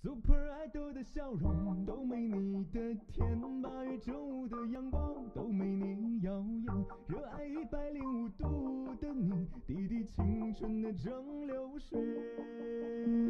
Super Idol 的笑容都没你的甜，8月正午的阳光都没你耀眼，热爱105度的你，滴滴青春的蒸馏水。